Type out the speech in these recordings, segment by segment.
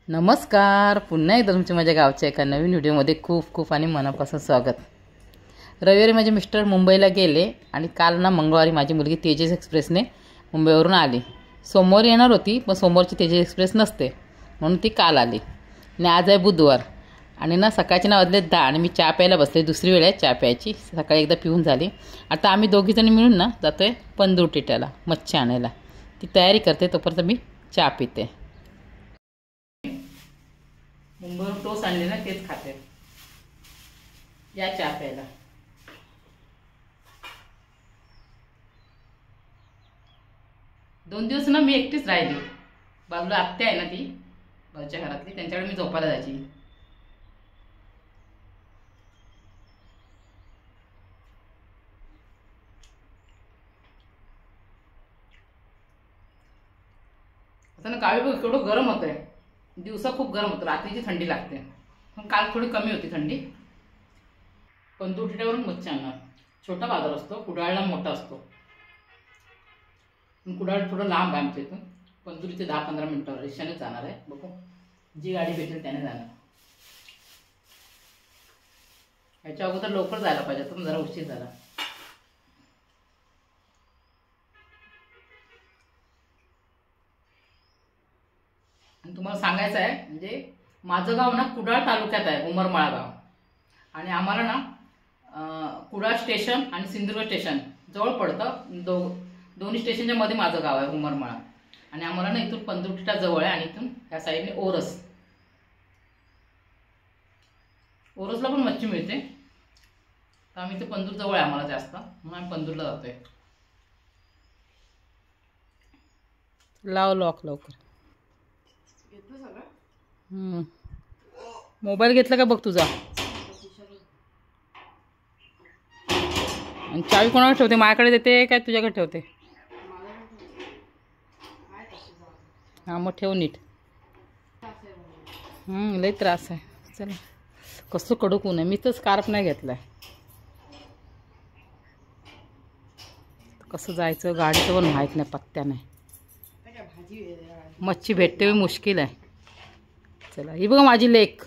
नमस्कार, पुन्हा एकदा तुमच्या माझ्या गावच्या एका नवीन व्हिडिओमध्ये खूप खूप आणि मनापासून स्वागत. रविवारी माझे मिस्टर मुंबईला गेले आणि काल ना मंगळवारी माझी मुलगी तेजस एक्सप्रेसने मुंबईवरून आली. सोमवारी येणार होती, पण सोमवारची तेजस एक्सप्रेस नसते म्हणून ती काल आली. आणि आज आहे बुधवार आणि ना सकाळचे ना वाजले 10 आणि मी चहा प्यायला बसले. दुसरी वेळ आहे चहा प्यायची, सकाळी एकदा पिऊन झाली. आता आम्ही दोघीजणी मिळून ना जातो आहे पंदूर टिट्याला मच्छी आणायला. ती तयारी करते, तोपर्यंत मी चहा पिते. मुंबईवरून टोस्ट आणले ना, तेच खाते. या चहा प्यायला. दोन दिवस ना मी एकटीच राहिली. बाजूला आत्या आहे ना, ती बाजूच्या घरातली, त्यांच्याकडे मी झोपायला जायची. आता ना गावी बघ केवढं गरम होतंय. दिवसा खूप गरम होतं, रात्रीची थंडी लागते. पण काल थोडी कमी होती थंडी. पंदूर टिट्यावरून मच्छी आणणार. छोटा बाजार असतो, कुडाळला मोठा असतो. कुडाळ थोडं लांब आहे आमच्या इथून. पंदूर इथे 10-15 मिनिटावर रिक्षाने जाणार आहे. बघू जी गाडी भेटेल त्याने जाणार. ह्याच्या अगोदर लवकर जायला पाहिजे, तर जरा उशीर झाला. आणि तुम्हाला सांगायचं आहे, म्हणजे माझं गाव ना कुडाळ तालुक्यात आहे, उमरमाळा गाव. आणि आम्हाला ना कुडाळ स्टेशन आणि सिंधुदुर्ग स्टेशन जवळ पडतं. दोन्ही स्टेशनच्या मध्ये माझं गाव आहे उमरमाळा. आणि आम्हाला ना इथून पंदूर टिटा जवळ आहे आणि इथून ह्या साईडने ओरसला पण मच्छी मिळते. तर आम्ही इथे पंदूर जवळ आहे आम्हाला जास्त, म्हणून आम्ही पंदूरला जातोय. लाव लॉक लवकर. मोबाईल घेतला का बघ तुझा. आणि चावी कोणाकडे ठेवते? माझ्याकडे देते काय तुझ्याकडे ठेवते? हां मग ठेव नीट. लई त्रास आहे. चला कसं कडक ऊन आहे. मी तर स्कार्फ नाही घेतलाय. कसं जायचं गाडीचं पण माहीत नाही, पत्त्या नाही. मच्छी भेटते मुश्किल आहे. चला ही बघा माझी लेक.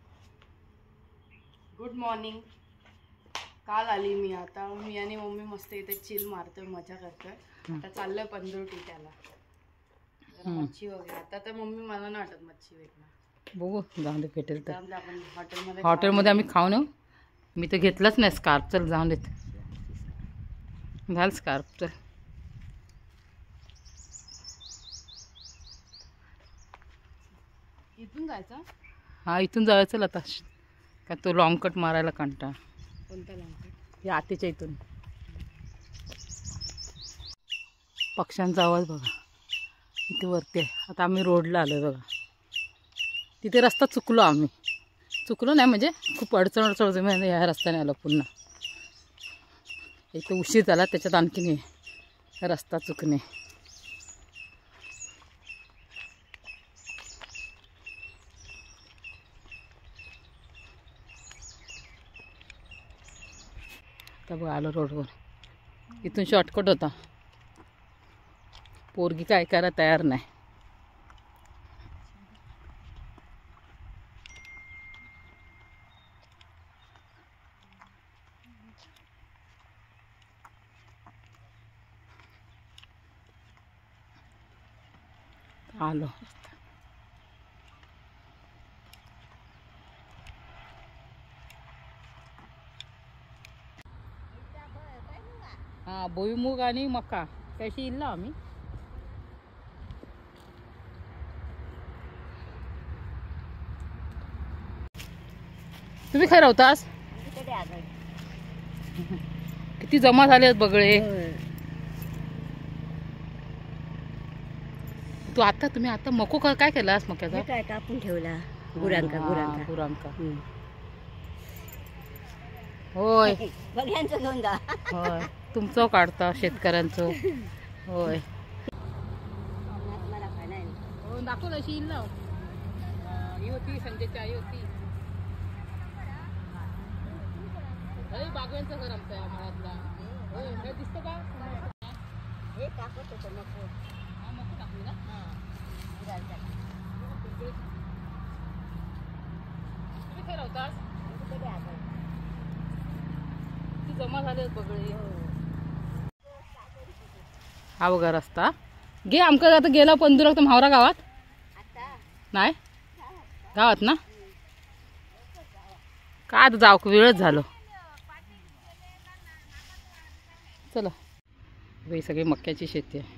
Good morning. काल आली मी. आता मी आणि मम्मी मस्त इथे चिल मारतोय, मजा करतोय. आता चाललोय पंदूर टिट्याला मच्छी वगैरे. आता तर मम्मी मला नाही वाटत मच्छी भेटणार. बघू जाऊन दे, भेटेल तर. आपण हॉटेलमध्ये आम्ही खाऊन येऊ. मी तर घेतलंच नाही स्कार्फ. चल जाऊन देत, घाल स्कार्फ. चल इथून जायचं. हा इथून जाऊया. चल आता का तो लॉंग कट मारायला कंटाळा. कोणता लॉंग कट? या आतीच्या इथून. पक्ष्यांचा आवाज बघा इथे वरती आहे. आता आम्ही रोडला आलो आहे बघा. तिथे रस्ता चुकलो आम्ही. चुकलो नाही म्हणजे खूप अडचण म्हणजे ह्या रस्त्याने आलो पुन्हा. इथे उशीर झाला, त्याच्यात आणखीन रस्ता चुकणे. आता बघ आलो रोडवर. इथून शॉर्टकट होता. पोरगी काय ऐकायला तयार नाही. आलो. हा भुईमुग आणि मका कशी इल्ला आम्ही. तुम्ही खरं होतास. किती जमा झाले आहेत बगळे. तू आता तुम्ही आता मको काय केलास? मक्याचा काय कापून ठेवला. गुरांका. होय बघ्यांचं घेऊन जा. होय तुमचं काढता शेतकऱ्यांचं. होय दाखवलं अशी येईल ना. ही होती संजयची आई होती. बागव्यांचं घर आमचं आहे मळ्यातला. होय काय दिसतं का? हे टाकत होतं मको. हा मको टाकली ना. हा बघा रस्ता घे आमका आता गेला पंधरा म्हावरा गावात नाही गावात ना का आता जाऊ वेळच झालो चला बाई सगळी मक्याची शेती आहे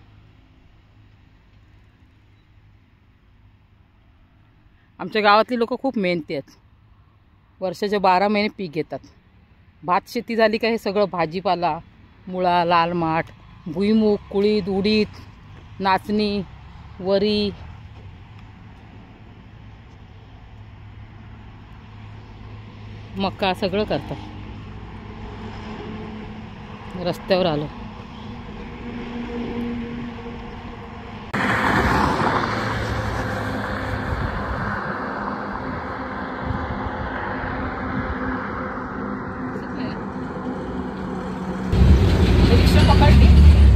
आमच्या गावातली लोक खूप मेहनती आहेत वर्षाचे 12 महिने पीक घेतात भात शेती झाली का हे सगळं भाजीपाला मुळा लाल माठ भुईमूग कुळीद उडीद नाचणी वरी मका सगळं करतात रस्त्यावर आलो रिक्षा पकडली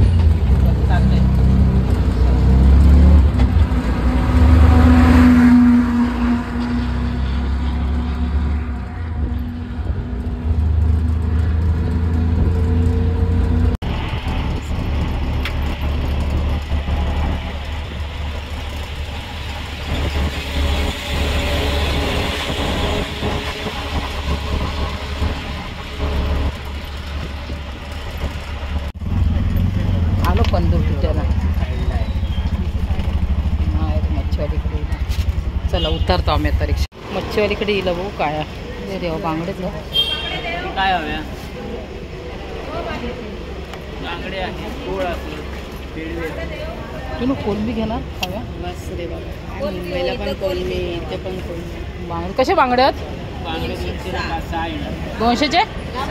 पंधरा मच्छीवालीकडे चला उतरतो आम्ही आता रिक्षा मच्छीवालीकडे येईल भाऊ काय देवा बांगडेच काय हव्या बांगडे तुम्ही कोलंबी घेणार हव्या बस रे बाबा मुंबईला पण कोलंबी इथे पण कोलंबी बांगडे कसे बांगडे आहेत 200चे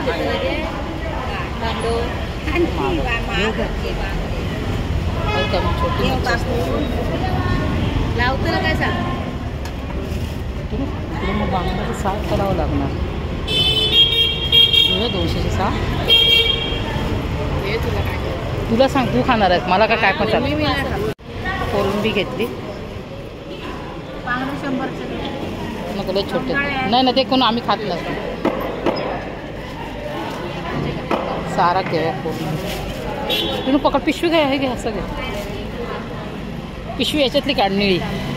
लावतो काय सांग मग बांगड्याचं 6 करावं लागणार 200चे 6 हे तुला काय तुला सांग तू खाणार आहेस मला काय पण चालेल कोलंबी घेतली बांगडे 100चे नको लय छोटे नाही ना ते कोण आम्ही खात नसतो सारा घेऊया कोलंबी तुम्ही पकड पिशवी घ्या हे घ्या असं घ्या पिशवी याच्यातली काढ निळी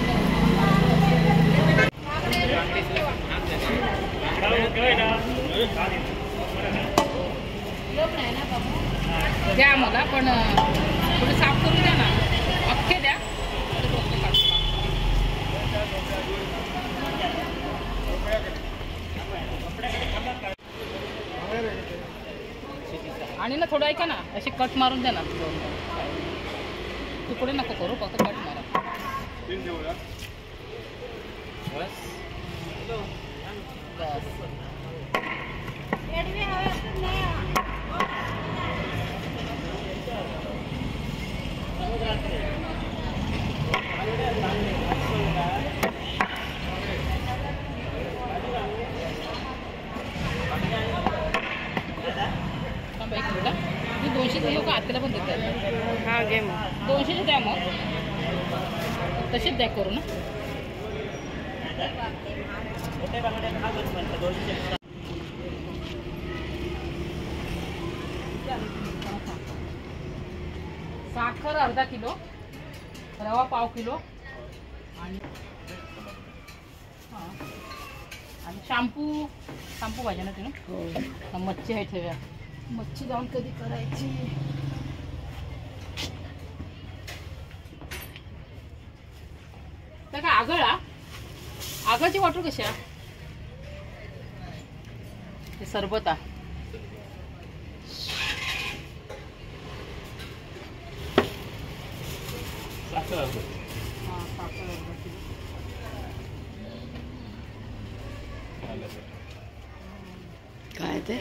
द्या मला पण थोडी साफ करून द्या ना अख्खे द्या आणि ना थोडं ऐका ना अशी कट मारून द्या ना तुकडे नको करू फक्त कट मारा बस तू 200 येऊ का आत्याला पण देतात हा घे मग 200 द्या मग तसेच द्या करू ना साखर अर्धा किलो रवा पाव किलो आणि शॅम्पू पाहिजे ना तुम्ही मच्छी आहे ठेव्या मच्छी जाऊन कधी करायची त्या काय आगळची बॉटल कशा ते सरबत आहे काय ते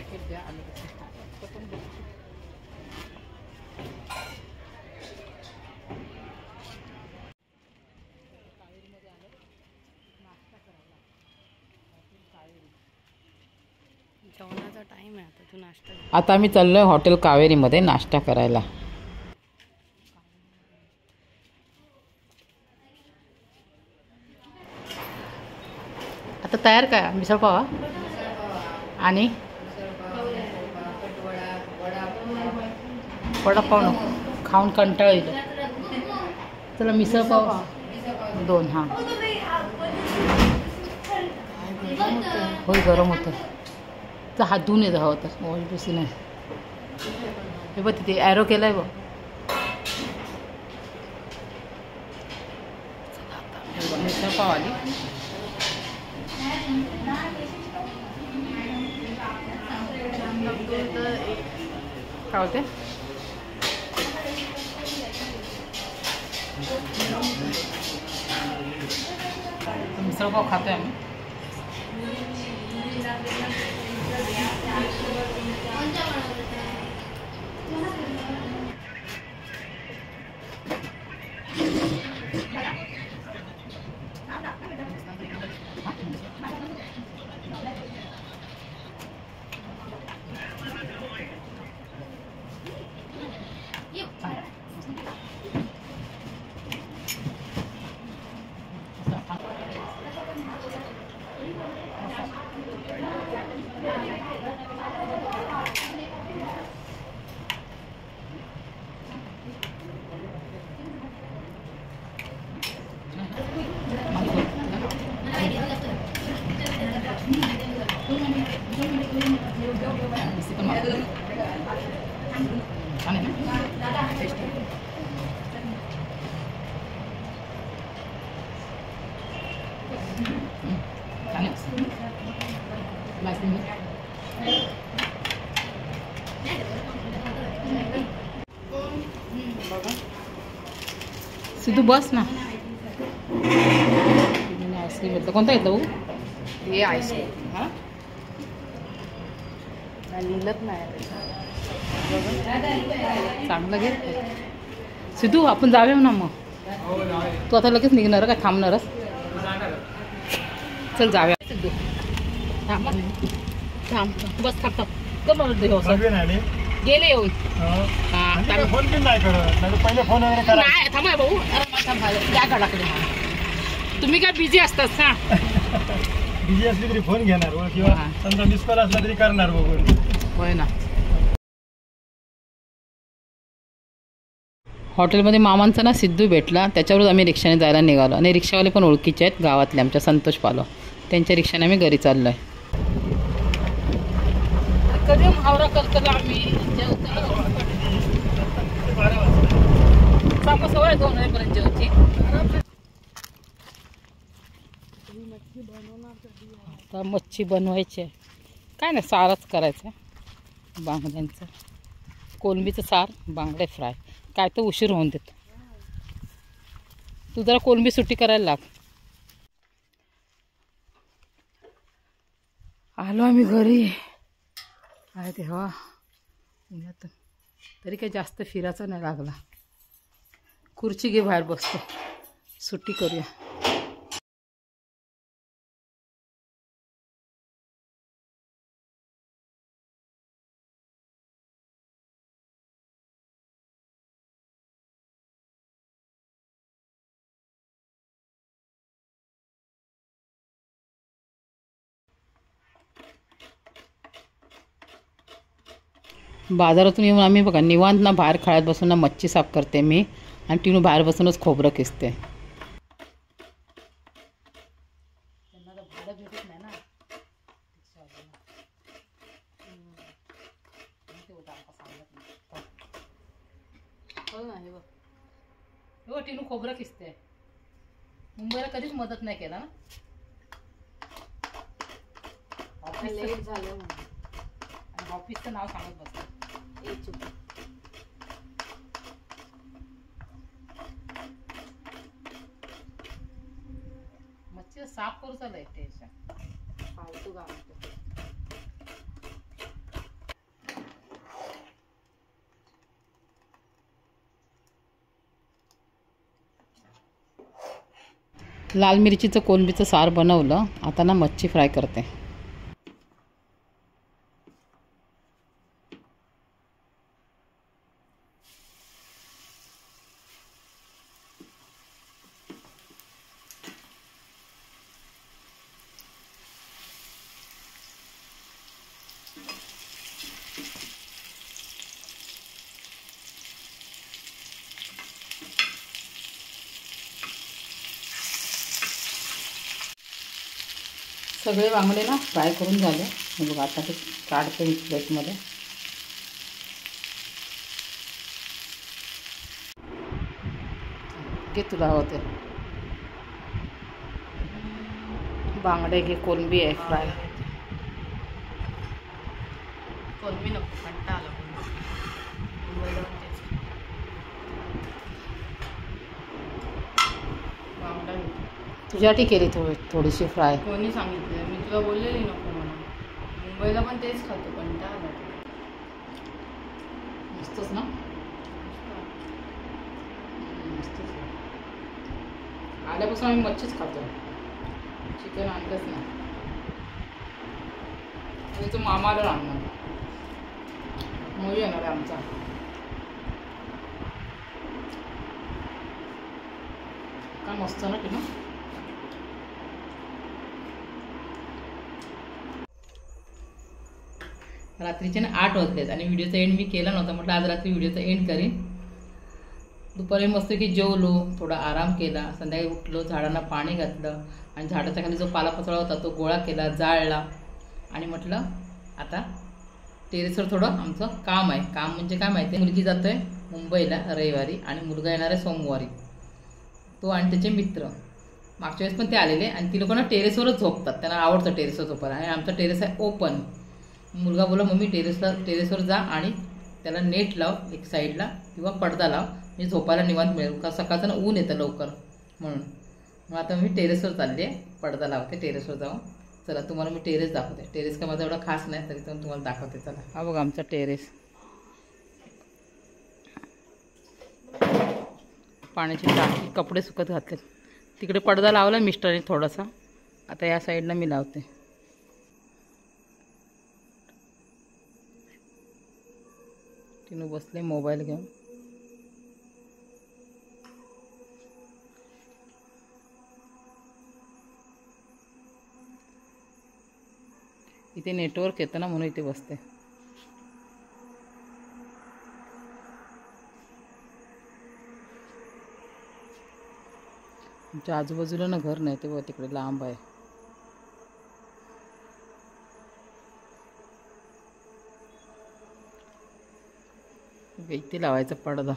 जेवणाचा टाइम आहे आता तू नाश्ता आता आम्ही चाललोय हॉटेल कावेरीमध्ये नाश्ता करायला आता तयार काय मिसळ पावा आणि वडापाव नको, खाऊन कंटाळा येतो. चला मिसळ पाव 2. हां होय, गरम होतं. तर हात धुवून येतं हवं तर, वॉश बेसिन आहे. हे बघ तिथे ॲरो केला आहे बघ. मिसळ पाव आली. काय होते मिसळ पाव खातोय आम्ही. सिद्धू बस ना. आईस्क्रीम येतं. कोणता येतं भाऊ? हे आईस्क्रीम. हां लिहिलंच नाही. चांगलं घे सिद्धू. आपण जाऊया ना मग. तू आता लगेच निघणार का थांबणारच? चल जाऊया सिद्धू. थांब थांब बस थांब थांब. कमर गेले येऊन. फोन पण नाही करत. पहिले फोन वगैरे करा. नाही थांबा भाऊ. त्या गडाकडे तुम्ही काय बिझी असतात ना. बिझी असली तरी फोन घेणार किंवा समजा मिस कॉल असला तरी करणार बघून. होय ना. हॉटेलमध्ये मामांचा ना सिद्धू भेटला. त्याच्यावरच आम्ही रिक्षाने जायला निघालो. आणि रिक्षावाले पण ओळखीचे आहेत गावातले आमच्या, संतोष पालो. त्यांच्या रिक्षाने आम्ही घरी चाललो आहे. कधी हावरा करतो आम्ही सवय 2 वाजेपर्यंत जेवची. आता मच्छी बनवायची आहे. काय नाही, सारच करायचं आहे बांगड्यांचं. कोलंबीचं सार, बांगडे फ्राय. काय तर उशीर होऊन देत. तू जरा कोलंबी सुट्टी करायला लाग. आलो आम्ही घरी. आहे तेव्हा उन्हातून तरी काही जास्त फिरायचा नाही लागला. खुर्ची घे, बाहेर बसतो. सुट्टी करूया. बाजारातून येऊन आम्ही बघा निवांत ना बाहेर खेळत बसून ना मच्छी साफ करते मी. आणि टिनू बाहेर बसूनच खोबरं किसते. त्यांना तर भाडं भेटत नाही ना. हो टिनू खोबरं किसते. मुंबईला कधीच मदत नाही केला ना. लेट झालं म्हणून. आणि ऑफिसचं नाव सांगत बसतं. मच्छी साफ करू चालय टेन्शन. फालतू गाव. लाल मिरचीचं कोलंबीचं सार बनवलं. आता ना मच्छी फ्राय करते. सगळे बांगडे ना फ्राय करून झाले. हे बघ आता ते काढते मी प्लेटमध्ये. घे तुला हवं ते बांगडे घे. कोलंबी आहे फ्राय. कोलंबी नको, कंटाळा आला मुंबईला पण तेच. बांगडा घेतो. तुझ्यासाठी केली थोडीशी फ्राय. कोणी सांगितलं? मी तुला बोललेली नको म्हणून. मुंबईला पण तेच खातो, कंटाळा आला. मस्तच ना. मस्तच. आल्यापासून आम्ही मच्छीच खातो, चिकन आणलंच नाही. आणि तो मामाला आणणार मूवी येणार आहे आमचा. काय मस्त ना की ना. रात्रीचे ना 8 वाजलेत आणि व्हिडिओचा एंड मी केला नव्हता. म्हटलं आज रात्री व्हिडिओचा एंड करीन. दुपारी मस्त की जेवलो, थोडा आराम केला. संध्याकाळी उठलो, झाडांना पाणी घातलं आणि झाडाच्या खाली जो पालापाचोळा होता तो गोळा केला, जाळला. आणि म्हटलं आता टेरेसवर थोडं आमचं काम आहे. काम म्हणजे काय माहिती आहे, मुलगी जातोय मुंबईला रविवारी आणि मुलगा येणार आहे सोमवारी. तो आणि त्याचे मित्र मागच्या वेळेस पण ते आलेले आणि ती लोक ना टेरेसवरच झोपतात. त्यांना आवडतं टेरेसवर झोपायला. आणि आमचा टेरेस आहे ओपन. मुलगा बोला मम्मी टेरेसवर जा आणि त्याला नेट लाव एक साईडला किंवा पडदा लाव, म्हणजे झोपायला निवांत मिळेल. का सकाळचं ना ऊन येतं लवकर म्हणून. मग आता मी टेरेसवर चालले आहे, पडदा लावते टेरेसवर जाऊन. चला तुम्हाला मी टेरेस दाखवते. टेरेस का माझा एवढा खास नाही तरी पण तुम्हाला दाखवते. चला हा बघा आमचा टेरेस. पाण्याची टाकी, कपडे सुकत घातले. तिकडे पडदा लावला मिस्टरने थोडासा. आता या साईडला मी लावते. तिनं बसले मोबाईल घेऊन. इथे नेटवर्क येतं ना म्हणून इथे बसते. आमच्या आजूबाजूला ना घर नाही, ते बघा तिकडे लांब आहे. इथे लावायचा पडदा.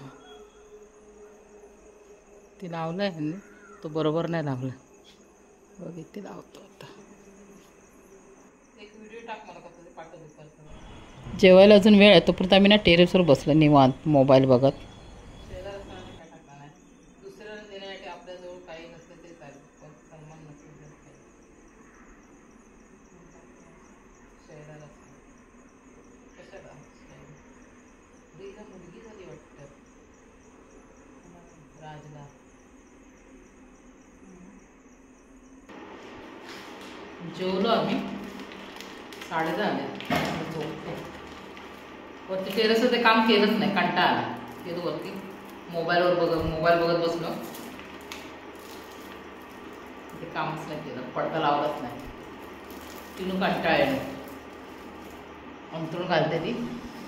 ते लावलाय ह्यांनी, तो बरोबर नाही लावला. बघ इथे लावतो आता. एक व्हिडिओ टाक मला कसं पाठवतो. जेवायला अजून वेळ आहे, तोपर्यंत आम्ही ना टेरेसवर बसलो निवांत मोबाईल बघत. दुसऱ्याला देण्यासाठी आपल्याजवळ काही नसतं ते चालेल, पण सन्मान नसेल शहराला कशाला मुलगी झाली वाटतं राजला. जेवलो आम्ही, 10:30 आले. झोपते वरती टेरेसवर. ते काम केलंच नाही, कंटाळा आला. गेलो वरती मोबाईल बघत बसलो. ते कामच नाही केलं, पडदा लावलाच नाही. तिनं कंटाळलं. अंथरूण घालते ती.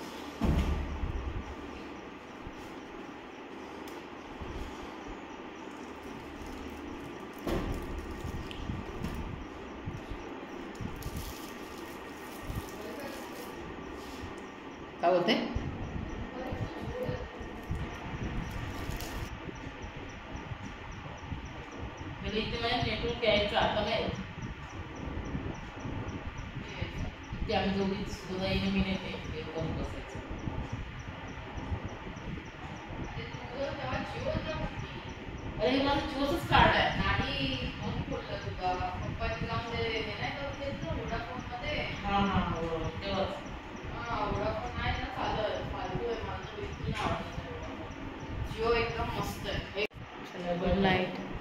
काय बोलते? इथे माझ्या नेटवर्क यायचं आता नाही. ते आम्ही दोघीने मी नेते करून बसायचं. अरे मला जिओचंच कार्ड आहे. नाही म्हणून बोललं तुला पप्पाची जाऊन नाही करून देत ना वोडाफोनमध्ये. तेव्हाच वोडाफोन नाही ना चालत, फालतू आहे. माझं बिलकुल आवडत नाही. जिओ एकदम मस्त आहे. Good night.